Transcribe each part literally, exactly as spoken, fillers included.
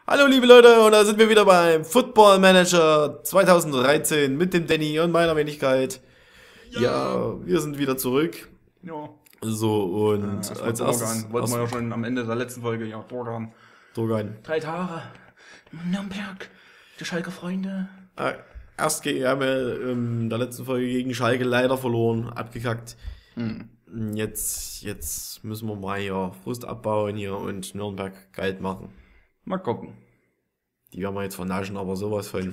Hallo liebe Leute, und da sind wir wieder beim Football Manager zwanzig dreizehn mit dem Danny und meiner Wenigkeit. Ja. Ja, wir sind wieder zurück. Ja. So, und Äh, erstmal als erstes... Dorgan. Wollten wir ja schon am Ende der letzten Folge, ja, Dorgan. Dorgan. Drei Tage. Nürnberg. Die Schalke Freunde. Äh, erst gegen, haben wir in der letzten Folge gegen Schalke leider verloren, abgekackt. Hm. Jetzt, jetzt müssen wir mal hier Frust abbauen hier und Nürnberg kalt machen. Mal gucken. Die werden wir jetzt vernaschen, aber sowas von...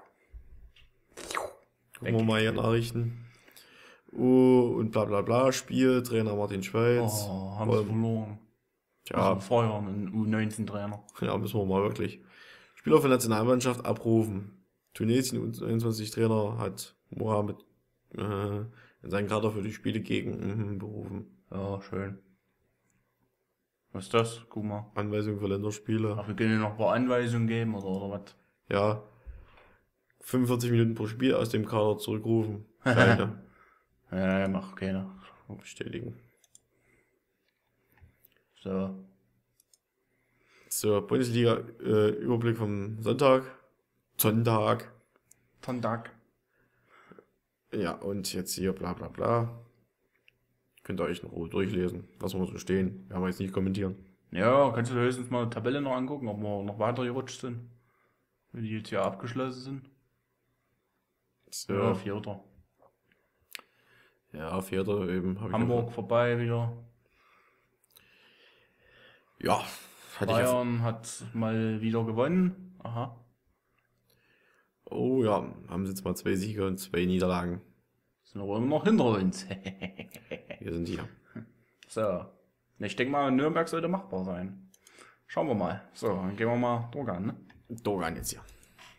Gucken wir mal hier Nachrichten. Oh, und bla bla bla, Spiel, Trainer Martin Schweiz. Oh, haben sie Ähm, verloren. Tja, Müssen feuern, einen U neunzehn Trainer. ja, müssen wir mal wirklich. Spieler für Nationalmannschaft abrufen. Tunesien U einundzwanzig Trainer hat Mohamed äh, in seinen Kader für die Spiele gegen mhm, berufen. Ja, schön. Was ist das? Guck mal. Anweisungen für Länderspiele. Ach, wir können dir noch ein paar Anweisungen geben, oder, oder was? Ja. fünfundvierzig Minuten pro Spiel aus dem Kader zurückrufen. Keine. Ja, ja, mach keine. Bestätigen. So. So, Bundesliga, äh, Überblick vom Sonntag. Sonntag. Sonntag. Ja, und jetzt hier bla bla bla. Könnt ihr euch in Ruhe durchlesen, was wir so stehen. Werden wir jetzt nicht kommentieren. Ja, kannst du dir höchstens mal die Tabelle noch angucken, ob wir noch weiter gerutscht sind. Wie die jetzt hier abgeschlossen sind. So, Ja, ja, Vierter. ja Vierter eben. Hab Hamburg vorbei wieder. Ich ja, hatte ich ja. Bayern hat mal wieder gewonnen. Aha. Oh ja, haben sie jetzt mal zwei Siege und zwei Niederlagen. Sind aber immer noch hinter uns. Wir sind hier. So. Ich denke mal, Nürnberg sollte machbar sein. Schauen wir mal. So, dann gehen wir mal Dorgan, ne? Dogan jetzt hier.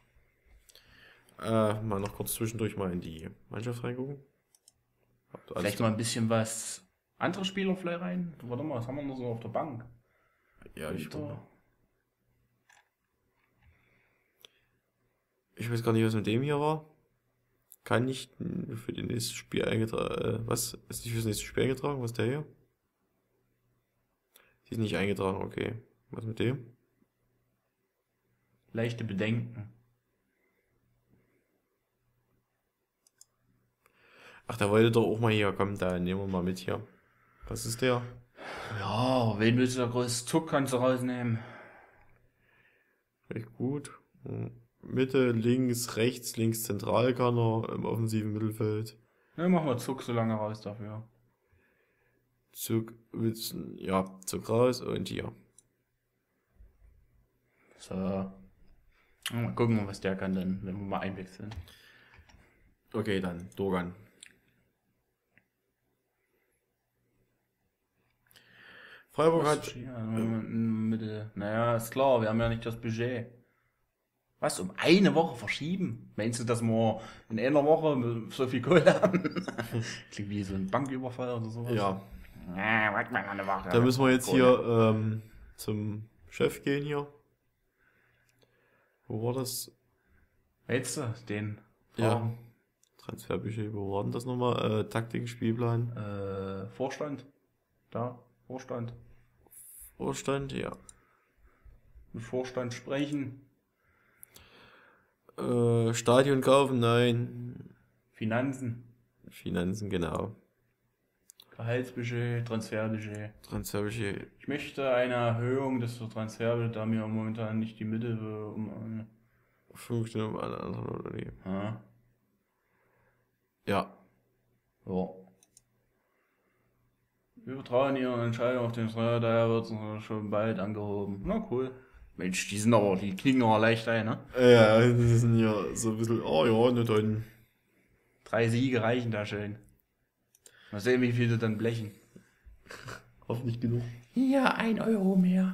Äh, mal noch kurz zwischendurch mal in die Mannschaft reingucken. Habt ihr alles Vielleicht mal ein bisschen was. Andere Spieler vielleicht rein. Warte mal, was haben wir noch so auf der Bank? Ja, ich, Winter. ich weiß gar nicht, was mit dem hier war. Kann nicht für das nächste Spiel eingetragen. Äh, was? Ist nicht für das nächste Spiel eingetragen? Was ist der hier? Die ist nicht eingetragen, okay. Was mit dem? Leichte Bedenken. Ach, der wollte doch auch mal hier. Komm, da nehmen wir mal mit hier. Was ist der? Ja, wen willst du da groß? Zuck kannst du rausnehmen. Recht gut. Hm. Mitte, links, rechts, links zentral kann er im offensiven Mittelfeld. Ne, machen wir Zuck so lange raus dafür. Zug, Witzen, ja, Zug raus und hier. So. Mal gucken, was der kann dann, wenn wir mal einwechseln. Okay, dann Dogan. Freiburg hat. Ja, Mitte. Naja, ist klar, wir haben ja nicht das Budget. Was, um eine Woche verschieben? Meinst du, dass wir in einer Woche so viel Kohle haben? Klingt wie so ein Banküberfall oder sowas. Ja, Ja, warte mal eine Woche. da müssen wir jetzt hier ähm, zum Chef gehen hier. Wo war das? Weißt du, den Ja. Fragen, Transferbudget, wo war denn das nochmal? Äh, Taktik, Spielplan. äh, Vorstand? Da, Vorstand. Vorstand, ja. Mit Vorstand sprechen. Äh, Stadion kaufen, nein. Finanzen. Finanzen, genau. Gehaltsbudget, Transferbudget. Transferbudget. Ich möchte eine Erhöhung des Transferbudgets, da mir momentan nicht die Mittel für, um. fünf Stunden um alle anderen oder nee. Ja. Ja. Ja. Wir vertrauen Ihre Entscheidung auf den Steuer, daher wird es schon bald angehoben. Na cool. Mensch, die sind aber, die knicken aber leicht ein, ne? Ja, die sind ja so ein bisschen, oh ja, ne dann. Drei Siege reichen da schön. Mal sehen, wie viele dann blechen. Hoffentlich genug. Ja, ein Euro mehr.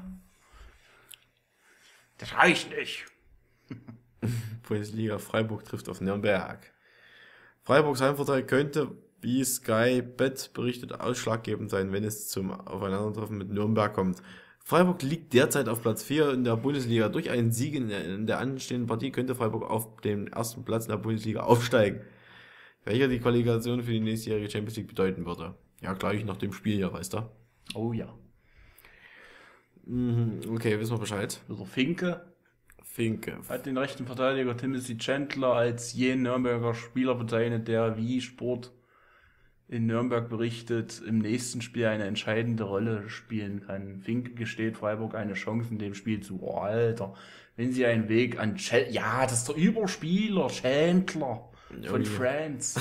Das reicht nicht. Bundesliga Freiburg trifft auf Nürnberg. Freiburgs Heimvorteil könnte, wie Sky Bet berichtet, ausschlaggebend sein, wenn es zum Aufeinandertreffen mit Nürnberg kommt. Freiburg liegt derzeit auf Platz vier in der Bundesliga. Durch einen Sieg in der, in der anstehenden Partie könnte Freiburg auf den ersten Platz in der Bundesliga aufsteigen. Welcher die Qualifikation für die nächstjährige Champions League bedeuten würde. Ja, gleich nach dem Spiel hier, weißt du? Oh ja. Mhm, okay, wissen wir Bescheid. Also Finke, Finke. Hat den rechten Verteidiger Timothy Chandler als jenen Nürnberger Spieler bezeichnet, der wie Sport in Nürnberg berichtet, im nächsten Spiel eine entscheidende Rolle spielen kann. Finke gesteht Freiburg eine Chance in dem Spiel zu. Oh, Alter, wenn sie einen Weg an Ch ja, das ist der Überspieler, Chandler von Ja, Friends.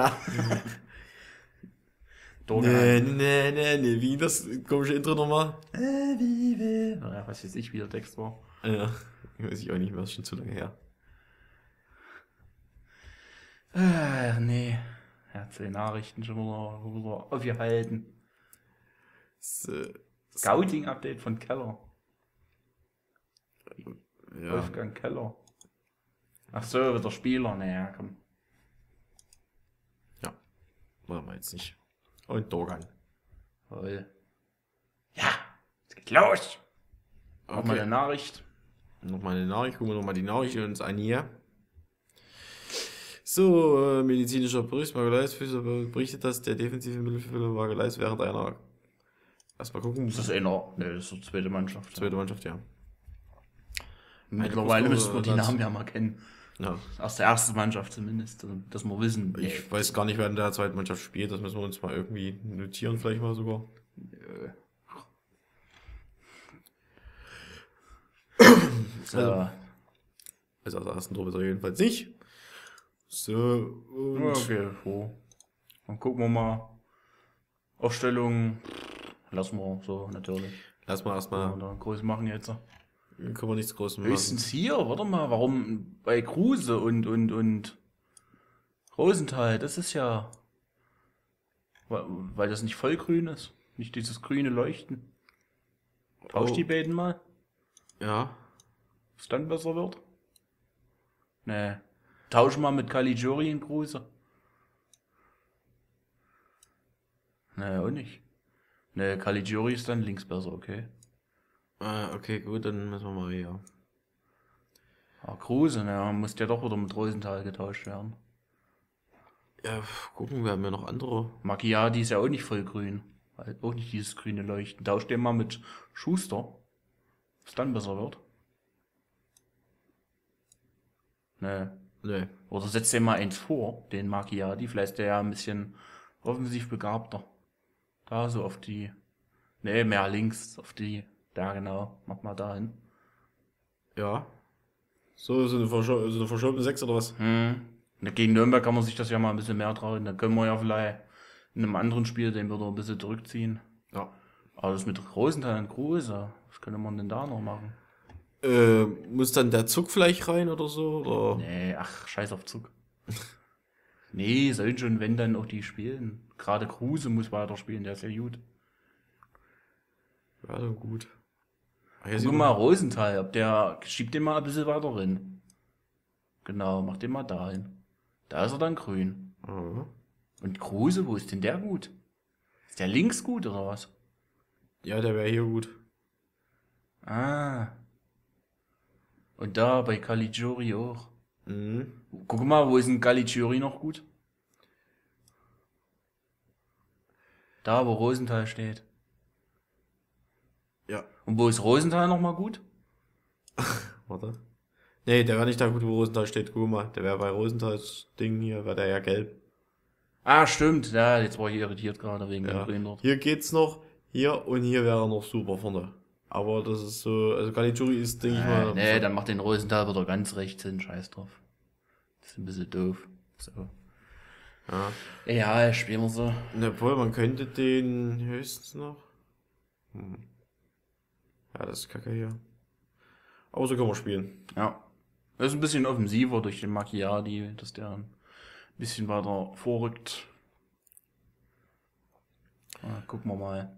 Nee, nee, nee, nee, wie das komische Intro nochmal? Äh, wie, wie. Naja, was weiß ich, wie der Text war. Ja, weiß ich auch nicht mehr, das ist schon zu lange her. Ach, nee. Er hat die Nachrichten schon wieder, wieder aufgehalten. So, Scouting-Update von Keller. ja. Wolfgang Keller. Ach so, wieder Spieler. Naja, komm. Ja, machen wir jetzt nicht. Und Dorgan. Toll. Ja, es geht los. Noch Okay. mal eine Nachricht. Nochmal eine Nachricht, gucken wir nochmal die Nachricht uns an hier. So, äh, medizinischer Bericht, Margeleis berichtet, dass der defensive Mittelfeldspieler Margeleis während einer, erstmal gucken, Ist das einer? Ne, das ist die zweite Mannschaft. zweite Mannschaft, ja. Mittlerweile Eine müssen wir die Fußball- Namen ja mal kennen. Ja, Aus der ersten Mannschaft zumindest, also, dass wir wissen. ich weiß gar nicht, wer in der zweiten Mannschaft spielt, das müssen wir uns mal irgendwie notieren, vielleicht mal sogar. Äh, Also, so. also aus der ersten Truppe ist er jedenfalls nicht. So, und Okay, so. Dann gucken wir mal. Aufstellung lassen wir so natürlich. lass mal Ja, erstmal, da groß machen jetzt. können wir nichts Großes machen. Höchstens hier, warte mal, warum bei Kruse und und und Rosenthal, das ist ja, weil, weil das nicht vollgrün ist, nicht dieses grüne Leuchten. Tausch Oh. die beiden mal, Ja, was dann besser wird. Nee, tausch mal mit Caligiuri und Kruse. Nee, auch nicht. Nee, Caligiuri ist dann links besser, okay. äh, okay, gut, dann müssen wir mal hier. Ah, Kruse, naja, muss ja doch wieder mit Rosenthal getauscht werden. Ja, gucken, wir haben ja noch andere. Macchiati ist ja auch nicht voll grün. Weil auch nicht dieses grüne Leuchten. Tausch den mal mit Schuster. Was dann besser wird. Nee. Nee. Oder setzt den mal eins vor, den Macchiati. Vielleicht ist der ja ein bisschen offensiv begabter. Da so auf die. Nee, mehr links. Auf die. Da genau. Mach mal da hin. Ja. So, so eine, verscho so eine verschobene sechs oder was? Hm. Gegen Nürnberg kann man sich das ja mal ein bisschen mehr trauen. Dann können wir ja vielleicht in einem anderen Spiel den wieder ein bisschen zurückziehen. Ja. Aber das mit Rosenthal und Kruse, was könnte man denn da noch machen? Äh, muss dann der Zug vielleicht rein oder so? Oder? Nee, ach, scheiß auf Zug. Nee, sollen schon, wenn dann auch die spielen. Gerade Kruse muss weiterspielen, der ist ja gut. Ja, so gut. Ah, hier Guck sieht mal, man- Rosenthal, ob der, schiebt den mal ein bisschen weiter rein. Genau, mach den mal da hin. Da ist er dann grün. Aha. Und Kruse, wo ist denn der gut? Ist der links gut oder was? Ja, der wäre hier gut. Ah. Und da bei Caligiuri auch. Mhm. Guck mal, wo ist denn Caligiuri noch gut? Da, wo Rosenthal steht. Ja, Und wo ist Rosenthal nochmal gut? warte. Nee, der wäre nicht da gut, wo Rosenthal steht. Guck mal, der wäre bei Rosenthals Ding hier, wäre der ja gelb. Ah, stimmt. Ja, jetzt war ich irritiert gerade wegen Ja. dem Grün dort. Hier geht's noch, hier und hier wäre er noch super vorne. Aber das ist so, also Caligiuri ist, denke ich Äh, mal. nee, dann macht den Rosenthal wieder ganz rechts hin. Scheiß drauf. Das ist ein bisschen doof. So. Ja. Ja, spielen wir so. Na, obwohl, man könnte den höchstens noch. Hm. Ja, das ist kacke hier. Aber so können wir spielen. Ja. Das ist ein bisschen offensiver durch den Macchiati, dass der ein bisschen weiter vorrückt. Ja, gucken wir mal.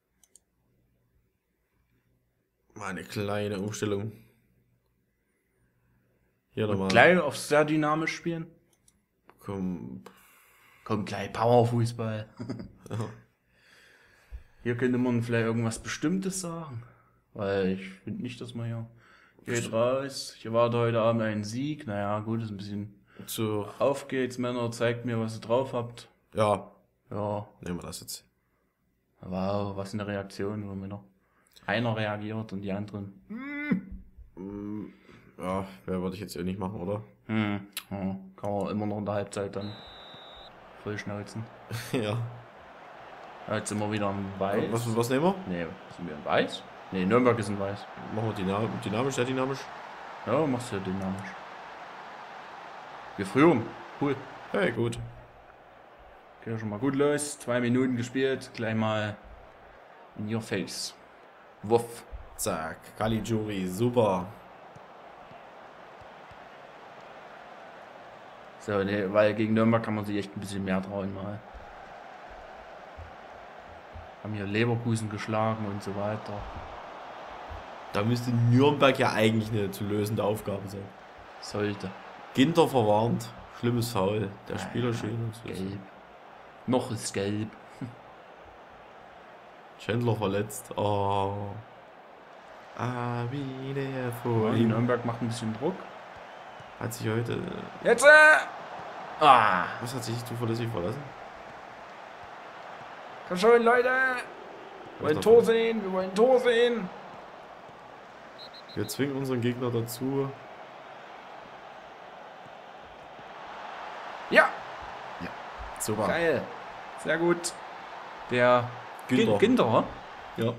Mal eine kleine Umstellung. Hier nochmal. Gleich auf sehr dynamisch spielen. Komm. Komm, gleich Powerfußball. Ja. Hier könnte man vielleicht irgendwas Bestimmtes sagen. Weil ich finde nicht, dass man hier geht raus. Ich erwarte heute Abend einen Sieg. Naja, gut, ist ein bisschen. So, Auf geht's, Männer, zeigt mir, was ihr drauf habt. ja, Ja, nehmen wir das jetzt. wow, was eine Reaktion, wo Männer. Einer reagiert und die anderen. Mm, Ja, Ja, wer würde ich jetzt eh nicht machen, oder? Hm, ja, kann man immer noch in der Halbzeit dann voll schnauzen. Ja. Ja, jetzt sind wir wieder im Weiß. Was, was nehmen wir? Nee, sind wir in Weiß? Nee, Nürnberg ist in Weiß. Machen wir dynam dynamisch, sehr dynamisch. Ja, machst du ja dynamisch. Wir früher. Cool. Hey, gut. Geht ja schon mal gut los. Zwei Minuten gespielt. Gleich mal in your face. Wuff. Zack. Caligiuri, super. So, nee, weil gegen Nürnberg kann man sich echt ein bisschen mehr trauen mal. Haben hier Leverkusen geschlagen und so weiter. Da müsste Nürnberg ja eigentlich eine zu lösende Aufgabe sein. Sollte. Ginter verwarnt. Schlimmes Foul. Der Ja, Spieler schön. Und so. Gelb. Noch ist gelb. Chandler verletzt. Oh. Ah, wie der vor Ja, ihm. Nürnberg macht ein bisschen Druck. Hat sich heute. Jetzt! Äh! Ah! Was hat sich zuverlässig verlassen? Komm schon, Leute! Wir wollen Tor sehen, wir wollen Tor sehen! Wir zwingen unseren Gegner dazu. Ja! Super. Geil! Sehr gut. Der Ginter. Ginter, Ginter Ja.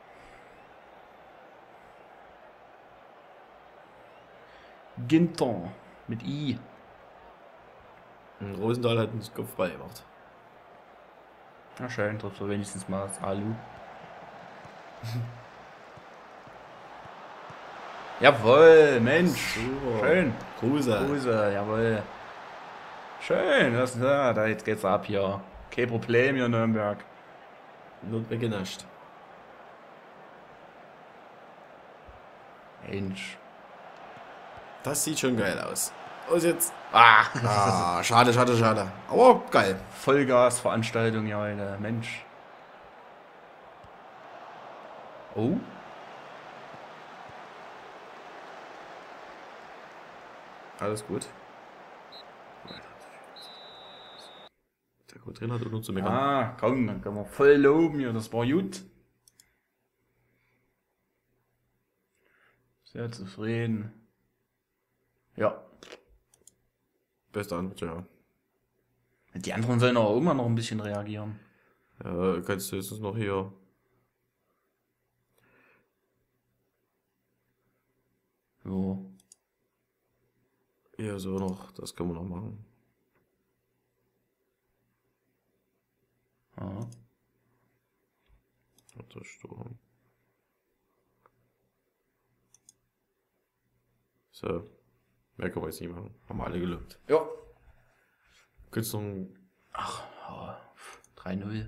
Ginter mit I. Und Rosendahl hat einen Kopfball gemacht. Na schön, trifft er wenigstens mal das Alu. Jawohl, Mensch. Super. Schön. Kruse. Grüße, jawohl. Schön, das, ja, da jetzt geht's ab hier. Kein Problem hier, Nürnberg. Wird weggenascht. Mensch. Das sieht schon geil aus. Und jetzt. Ah, Ah, schade, schade, schade. Aber geil. Vollgasveranstaltung hier heute. Mensch. Oh. Alles gut. Der Co-Trainer hat nur zu meckern. Ah, komm, dann können wir voll loben hier. Das war gut. Sehr zufrieden. Ja. Beste Antwort, ja. Die anderen sollen auch immer noch ein bisschen reagieren. Ja, kannst du jetzt noch hier. So. Hier so noch, das können wir noch machen. Ja. Warte, Sturm. So. Mehr können wir jetzt nicht machen. Haben wir alle gelobt. Ja. Könntest du noch ein. Ja, drei null.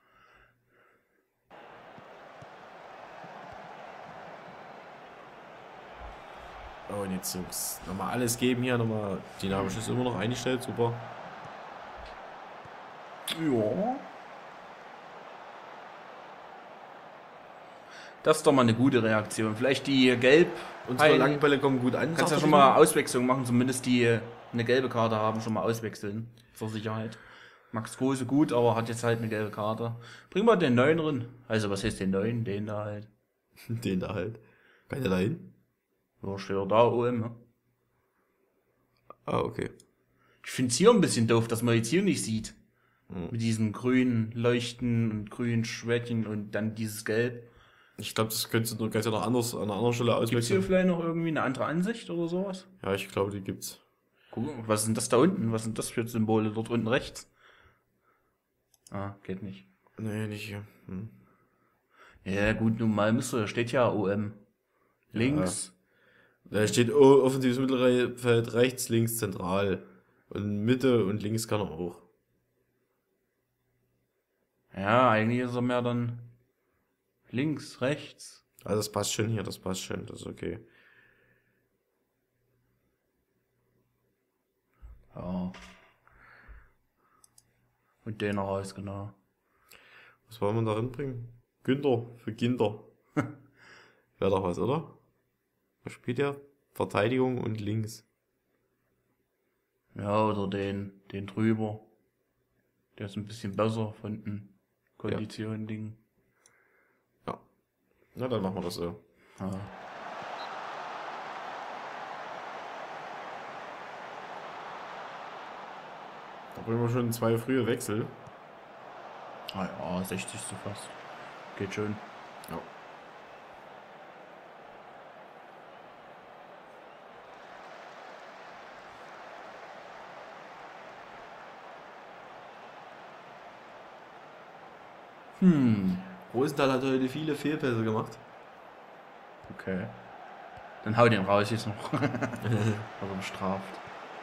Oh, und jetzt Jungs. Nochmal alles geben hier. Nochmal. Dynamisch ist immer noch eingestellt. Super. Ja. Das ist doch mal eine gute Reaktion. Vielleicht die Gelb. Unsere Ein- langen Bälle kommen gut an. Kannst ja sagt schon er mal Auswechslung machen, zumindest die äh, eine gelbe Karte haben, schon mal auswechseln. Zur Sicherheit. Max Kruse gut, aber hat jetzt halt eine gelbe Karte. Bring mal den neuen drin. Also, was heißt den neuen? Den da halt. Den da halt. Kann der da hin? Ja, steht er da oben. Ne? Ah, okay. Ich finde es hier ein bisschen doof, dass man jetzt hier nicht sieht. Hm. Mit diesen grünen Leuchten und grünen Schwächen und dann dieses Gelb. Ich glaube, das könntest du kannst ja noch anders an einer anderen Stelle Gibt es hier auswechseln. vielleicht noch irgendwie eine andere Ansicht oder sowas? Ja, ich glaube, die gibt's. Guck, was ist denn das da unten? Was sind das für Symbole dort unten rechts? Ah, geht nicht. Nee, nicht hier. Hm. Ja, gut, nun mal müsste, da steht ja O M. Links. Da steht oh, offensives Mittelfeld rechts, links, zentral. Und Mitte und links kann er auch. Ja, eigentlich ist er mehr dann links, rechts. Also das passt schon hier, das passt schon, das ist okay. Ja. Und den raus, genau. Was wollen wir da hinbringen? Günther für Kinder. Wäre doch was, oder? Was spielt der? Verteidigung und links. Ja, oder den, den drüber. Der ist ein bisschen besser von den Konditionen-Ding. Ja. Na, dann machen wir das so. Ja. Da bringen wir schon zwei frühe Wechsel. Ah ja, sechzig zu fast. Geht schön. Ja. Hm, Rosenthal hat heute viele Fehlpässe gemacht. okay. Dann hau den raus jetzt noch. Also bestraft.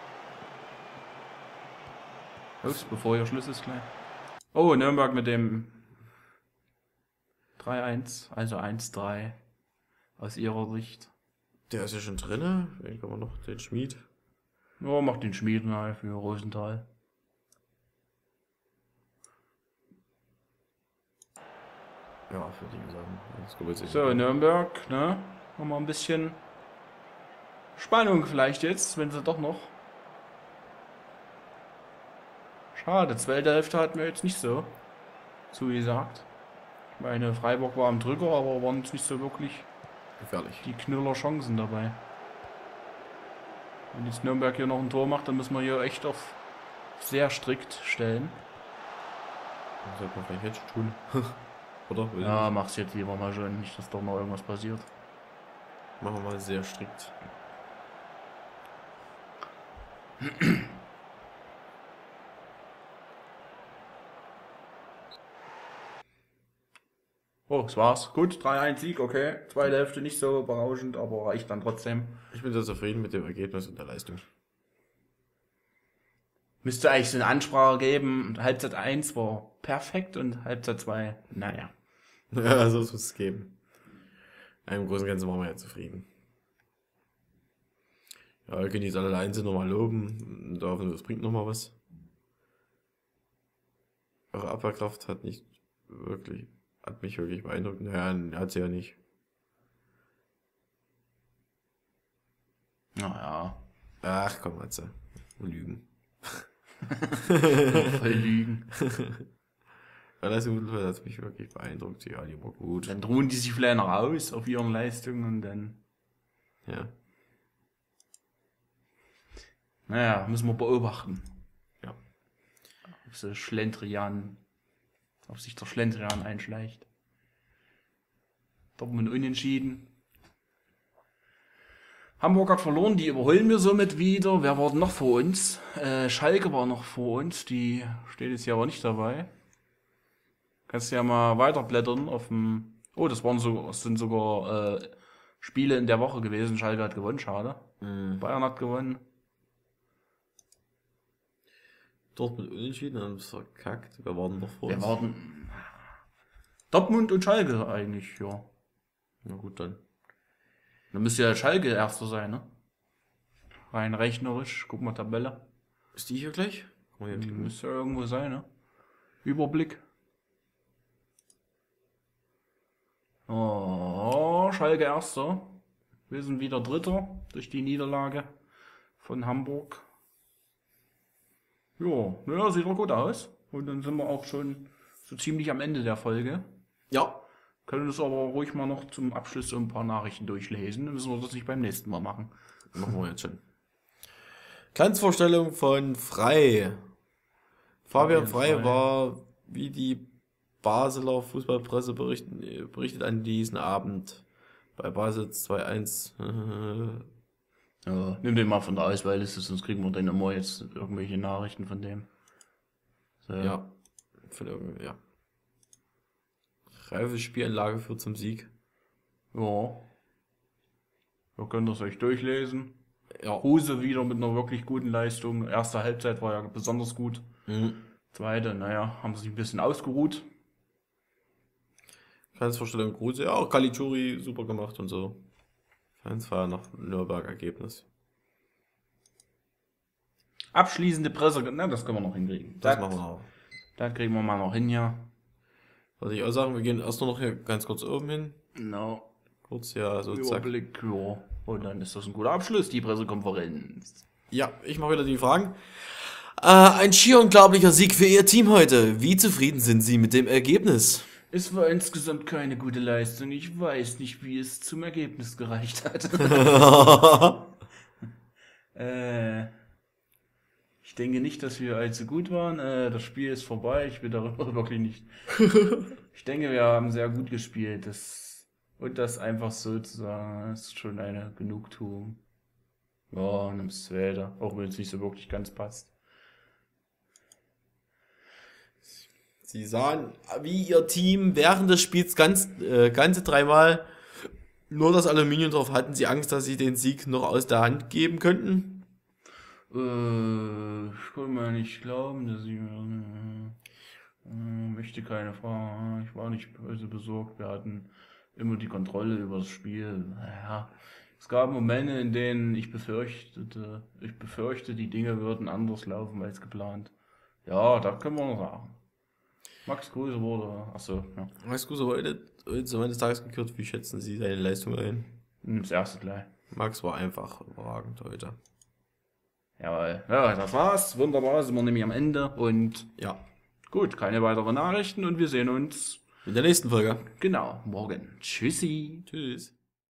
Ups, bevor hier Schluss ist gleich. Oh, Nürnberg mit dem drei eins, also eins drei aus ihrer Sicht. Der ist ja schon drinne. Wen kann man noch? Den Schmied. Ja, macht den Schmied mal für Rosenthal. Ja, für die Sachen. Das kommt jetzt nicht So, Nürnberg, ne? Nochmal ein bisschen Spannung vielleicht jetzt, wenn sie doch noch. Schade, zweite Hälfte hatten wir jetzt nicht so zugesagt. Ich meine, Freiburg war am Drücker, aber waren jetzt nicht so wirklich gefährlich. die Knüller-Chancen dabei. Wenn jetzt Nürnberg hier noch ein Tor macht, dann müssen wir hier echt auf sehr strikt stellen. Das sollte man vielleicht jetzt tun. Oder? Will Ja, mach's jetzt lieber mal schön, nicht, dass doch noch irgendwas passiert. Machen wir mal sehr strikt. Oh, das war's. Gut, drei eins Sieg, okay. Zweite Hälfte nicht so berauschend, aber reicht dann trotzdem. Ich bin sehr zufrieden mit dem Ergebnis und der Leistung. Müsste eigentlich so eine Ansprache geben. Halbzeit eins war perfekt und Halbzeit zwei, naja. Ja, so muss es geben. Im Großen und Ganzen waren wir ja zufrieden. Ja, wir können jetzt alle einzeln nochmal loben. Und hoffen, das bringt nochmal was. Eure Abwehrkraft hat nicht wirklich, hat mich wirklich beeindruckt. Naja, hat sie ja nicht. Naja. Ach komm, Matze. Lügen. Voll lügen. Ja, Leistung hat mich wirklich beeindruckt. Ja, die war gut. Dann ruhen die sich vielleicht noch aus auf ihren Leistungen und dann. Ja. Naja, müssen wir beobachten. Ja. Ob so Schlendrian, ob sich der Schlendrian einschleicht. Dortmund unentschieden. Hamburg hat verloren, die überholen wir somit wieder. Wer war denn noch vor uns? Äh, Schalke war noch vor uns, die steht jetzt hier aber nicht dabei. Kannst du ja mal weiterblättern auf dem. Oh, das waren so, das sind sogar äh, Spiele in der Woche gewesen. Schalke hat gewonnen, schade. Mhm. Bayern hat gewonnen. Dortmund unentschieden, haben es verkackt. Wer war denn noch vor Wir uns? warten. Dortmund und Schalke eigentlich, ja. Na gut, dann. Dann müsste ja Schalke Erster sein, ne? Rein rechnerisch. Guck mal, Tabelle. Ist die hier gleich? Guck mal hier Die klicken. müsste ja irgendwo sein, ne? Überblick. Oh, Schalke Erster. Wir sind wieder Dritter durch die Niederlage von Hamburg. Ja, naja, sieht doch gut aus. Und dann sind wir auch schon so ziemlich am Ende der Folge. Ja. Können uns aber ruhig mal noch zum Abschluss so ein paar Nachrichten durchlesen. Dann müssen wir das nicht beim nächsten Mal machen. Machen wir jetzt schon. Glanzvorstellung von Frei. Fabian Fabian Frei Frei. war, wie die Basler Fußballpresse berichten, berichtet an diesem Abend bei Basel zwei eins. Ja, nimm den mal von der Auswahlliste, sonst kriegen wir dann immer jetzt irgendwelche Nachrichten von dem. So. Ja. Von irgendwie, ja. Reife Spielanlage führt zum Sieg. Ja. Ihr könnt das euch durchlesen. Ja. Huse wieder mit einer wirklich guten Leistung. Erste Halbzeit war ja besonders gut. Mhm. Zweite, naja, haben sich ein bisschen ausgeruht. Glanzvorstellung Kruse. Ja, auch Caligiuri super gemacht und so. Eins war nach Nürnberg-Ergebnis. Abschließende Presse, na, das können wir noch hinkriegen. Das machen wir auch. Da kriegen wir mal noch hin, ja. Was ich auch sagen, wir gehen erst noch hier ganz kurz oben hin. No. Kurz, ja, so zack. Überblick, ja. Und dann ist das ein guter Abschluss, die Pressekonferenz. Ja, ich mache wieder die Fragen. Äh, ein schier unglaublicher Sieg für Ihr Team heute. Wie zufrieden sind Sie mit dem Ergebnis? Es war insgesamt keine gute Leistung. Ich weiß nicht, wie es zum Ergebnis gereicht hat. äh, Ich denke nicht, dass wir allzu gut waren. Äh, das Spiel ist vorbei. Ich will darüber wirklich nicht. Ich denke, wir haben sehr gut gespielt. Das, und das einfach so zu sagen, ist schon eine Genugtuung. Ja, nimm's zweite, auch wenn es nicht so wirklich ganz passt. Sie sahen, wie ihr Team während des Spiels ganz, äh, ganze dreimal nur das Aluminium drauf. Hatten sie Angst, dass sie den Sieg noch aus der Hand geben könnten? Äh, ich konnte mir nicht glauben, dass ich äh, äh, möchte keine Frage. Ich war nicht böse besorgt. Wir hatten immer die Kontrolle über das Spiel. Naja, es gab Momente, in denen ich befürchtete, ich befürchte, die Dinge würden anders laufen als geplant. Ja, da können wir noch sagen. Max Kruse wurde, achso, ja. Max Kruse heute, heute zum Ende des Tages gekürt. Wie schätzen Sie seine Leistung ein? Das erste gleich. Max war einfach überragend heute. Jawohl. Ja, das war's. Wunderbar, sind wir nämlich am Ende. Und Ja, gut, keine weiteren Nachrichten und wir sehen uns, in der nächsten Folge. genau, morgen. Tschüssi. Tschüss.